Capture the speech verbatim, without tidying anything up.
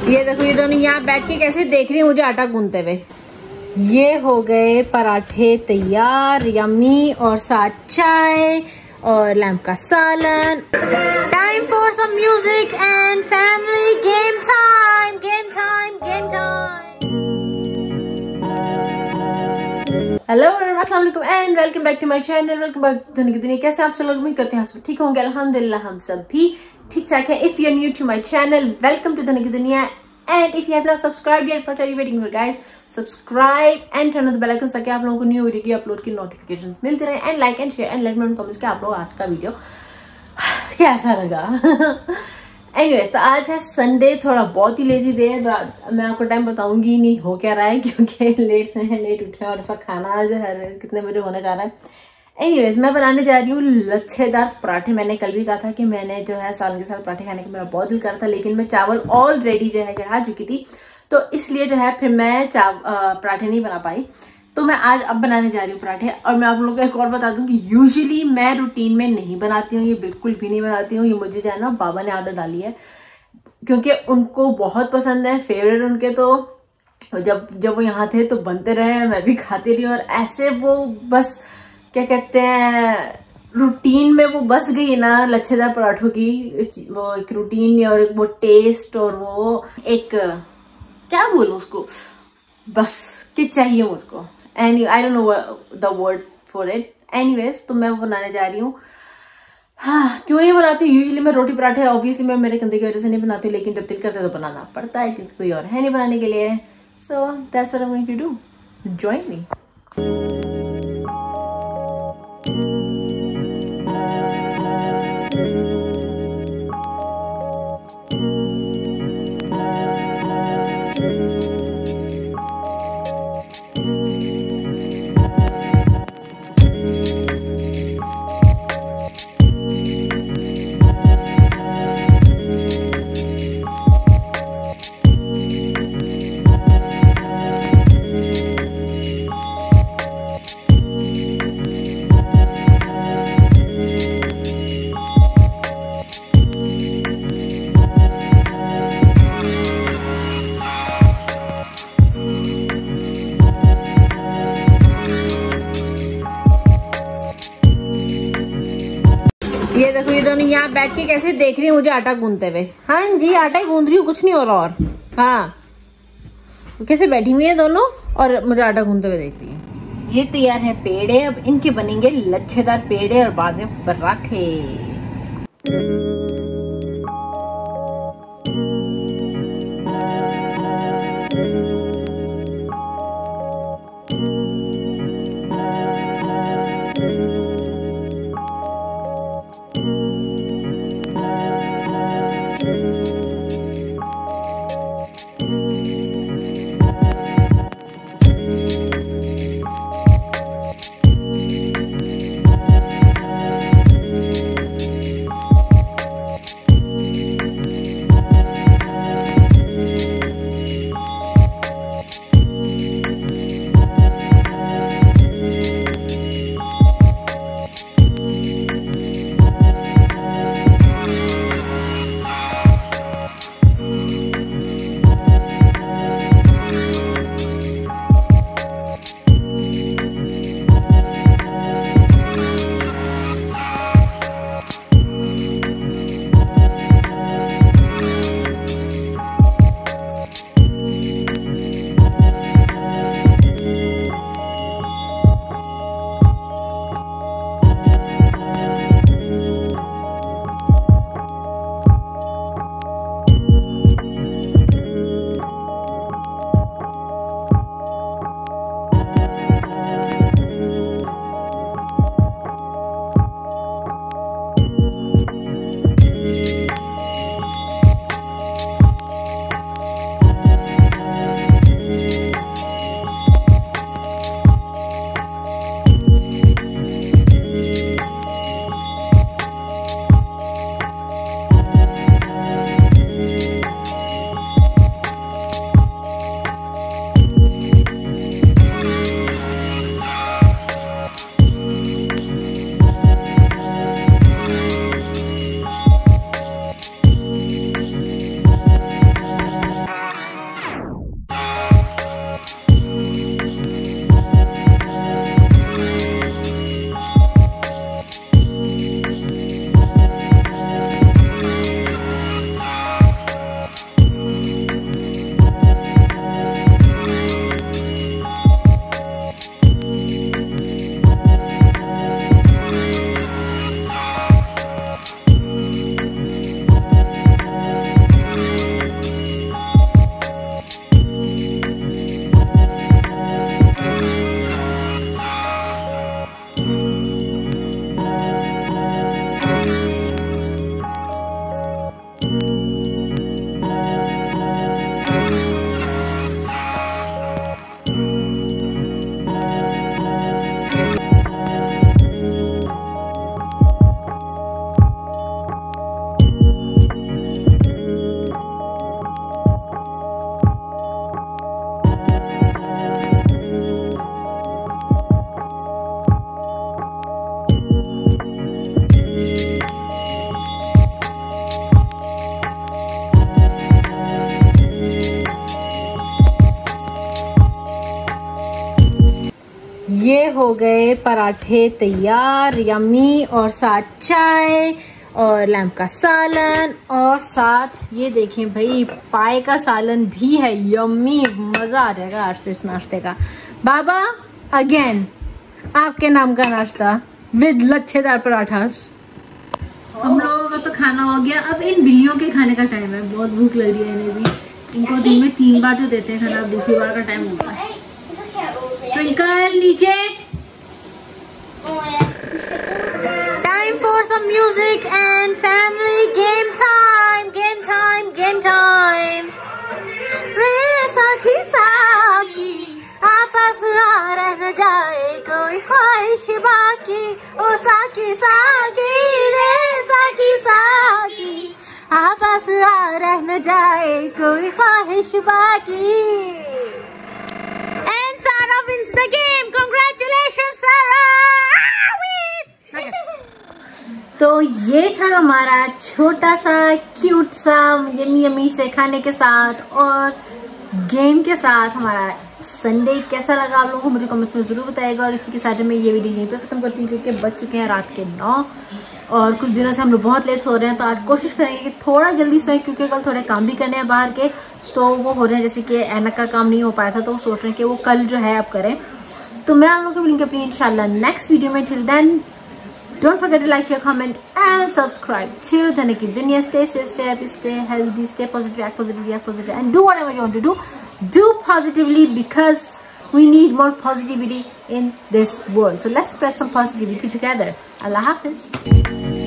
ये देखो ये दोनों यहाँ बैठ के कैसे देख रही है मुझे आटा गूंथते हुए। ये हो गए पराठे तैयार, यम्मी, और साथ चाय और लैम्प का सालन। Time for some music and family game time, game time, game time. Hello अस्सलाम वालेकुम and welcome back to my channel. Welcome back to दुनिया की दुनिया। कैसे आप सब लोग? उम्मीद करते हैं आप सब ठीक होंगे। अल्हम्दुलिल्लाह हम सब भी ठीक ठाक है। If you are new to my channel, welcome to दुनिया की दुनिया। And if you have not subscribed yet, what are you waiting for guys? Subscribe and turn on the bell icon ताकि आप लोगों को न्यू वीडियो की upload की notifications मिलते रहे। And like and share and let me know in comments कि आप लोग आज का वीडियो कैसा लगा। एनीवेज, तो आज है संडे, थोड़ा बहुत ही लेजी डे है। तो मैं आपको टाइम बताऊंगी नहीं हो क्या रहा है, क्योंकि लेट से है, लेट उठे और इसका खाना जो है कितने बजे होने जा रहा है। एनीवेज, मैं बनाने जा रही हूँ लच्छेदार पराठे। मैंने कल भी कहा था कि मैंने जो है साल के साल पराठे खाने का मेरा बहुत दिल कर रहा था, लेकिन मैं चावल ऑलरेडी जो है चढ़ा चुकी थी, तो इसलिए जो है फिर मैं चाव पराठे नहीं बना पाई। तो मैं आज अब बनाने जा रही हूँ पराठे। और मैं आप लोगों को एक और बता दूं कि यूजुअली मैं रूटीन में नहीं बनाती हूँ, ये बिल्कुल भी नहीं बनाती हूँ। ये मुझे जो है ना बाबा ने आदत डाली है, क्योंकि उनको बहुत पसंद है, फेवरेट उनके। तो जब जब वो यहाँ थे तो बनते रहे, मैं भी खाती रही, और ऐसे वो बस क्या कहते हैं रूटीन में वो बस गई ना लच्छेदार पराठों की। वो एक रूटीन और एक वो टेस्ट और वो एक क्या बोलूं उसको, बस कि चाहिए मुझको। Any I don't know the word for it. Anyways, तो मैं वो बनाने जा रही हूँ। हाँ, क्यों नहीं बनाती? यूजुअली मैं रोटी पराठे ऑब्वियसली मैं मेरे कंधे की वजह से नहीं बनाती, लेकिन जब दिल करता है तो बनाना पड़ता है, क्योंकि कोई और है नहीं बनाने के लिए। So that's what I am going to do. Join me. ये देखो ये दोनों यहाँ बैठ के कैसे देख रही है मुझे आटा गूंथते हुए। हाँ जी, आटा ही गूंथ रही हूँ, कुछ नहीं हो रहा। और हाँ, कैसे बैठी हुई है दोनों और मुझे आटा गूंथते हुए देख रही है। ये तैयार है पेड़े, अब इनके बनेंगे लच्छेदार पेड़े और बाद में पराठे। ये हो गए पराठे तैयार, यम्मी, और साथ चाय और लैम्प का सालन, और साथ ये देखें भाई पाए का सालन भी है, यम्मी, मजा आ जाएगा आज तो इस नाश्ते का। बाबा अगेन आपके नाम का नाश्ता विद लच्छेदार पराठास। हम लोगों का तो खाना हो गया, अब इन बिल्लियों के खाने का टाइम है। बहुत भूख लग रही है इन्हें भी, इनको दिन में तीन बार जो देते हैं खाना, अब दूसरी बार का टाइम होगा। ट्विंकल नीचे, time for some music and family game time, game time, game time. वे साकी साकी आपस आ रह न जाए कोई ख्वाहिश बाकी, ओ साकी साकी रे साकी साकी आपस आ रह न जाए कोई ख्वाहिश बाकी। And Sarah wins the game. Congratulations, Sarah! तो ये था हमारा छोटा सा क्यूट सा यम्मी यम्मी से खाने के साथ और गेम के साथ हमारा संडे। कैसा लगा आप लोगों को मुझे कमेंट्स में जरूर बताएगा। और इसी के साथ मैं ये वीडियो यहीं पे खत्म करती हूँ क्योंकि बज चुके हैं रात के नौ और कुछ दिनों से हम लोग बहुत लेट सो रहे हैं। तो आज कोशिश करेंगे कि थोड़ा जल्दी सोएं क्योंकि कल थोड़े काम भी करने हैं बाहर के, तो वो हो रहे हैं। जैसे कि ऐनक का काम नहीं हो पाया था तो वो सोच रहे हैं कि वो कल जो है अब करें। तो मैं आप लोगों को मिलूंगी अपनी इंशाल्लाह नेक्स्ट वीडियो में। Till then don't forget to like, share, comment and subscribe to Dhani की दुनिया। Stay safe, stay happy, stay healthy, stay positive, act positive, act positive and do whatever you want to do, do positively because we need more positivity in this world. So let's spread some positivity together. Allah Hafiz.